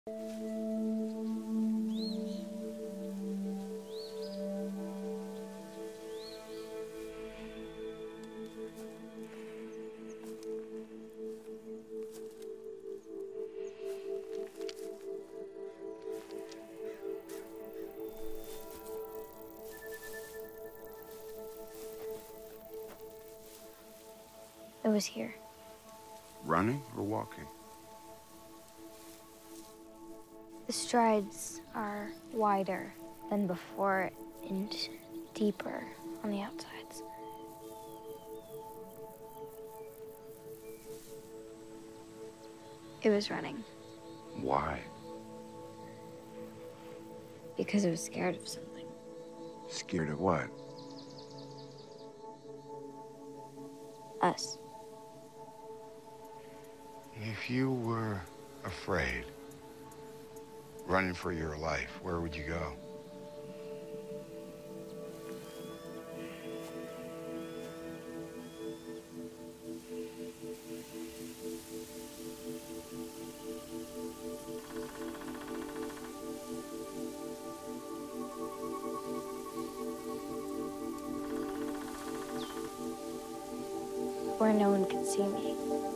It was here. Running or walking? The strides are wider than before and deeper on the outsides. It was running. Why? Because it was scared of something. Scared of what? Us. If you were afraid, running for your life, where would you go? Where no one could see me.